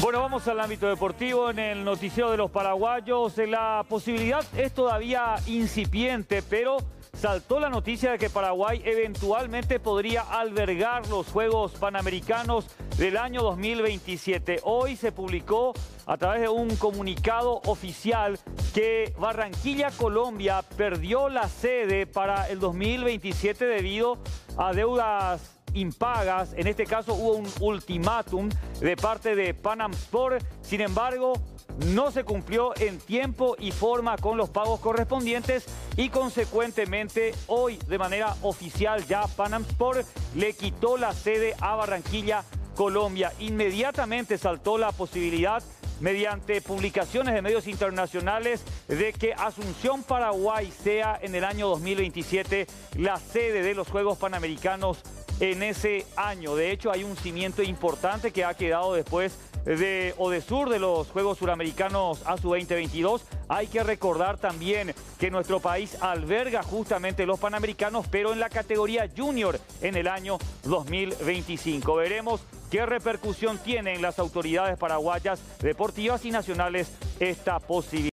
Bueno, vamos al ámbito deportivo. En el noticiero de los paraguayos, la posibilidad es todavía incipiente, pero saltó la noticia de que Paraguay eventualmente podría albergar los Juegos Panamericanos del año 2027. Hoy se publicó a través de un comunicado oficial que Barranquilla, Colombia, perdió la sede para el 2027 debido a deudas impagas. En este caso hubo un ultimátum de parte de Panam Sport. Sin embargo, no se cumplió en tiempo y forma con los pagos correspondientes y consecuentemente hoy de manera oficial ya Panam Sport le quitó la sede a Barranquilla, Colombia. Inmediatamente saltó la posibilidad mediante publicaciones de medios internacionales de que Asunción, Paraguay sea en el año 2027 la sede de los Juegos Panamericanos en ese año. De hecho, hay un cimiento importante que ha quedado después de Odesur, de los Juegos Suramericanos ASU 2022. Hay que recordar también que nuestro país alberga justamente los Panamericanos, pero en la categoría Junior en el año 2025. Veremos qué repercusión tienen las autoridades paraguayas deportivas y nacionales esta posibilidad.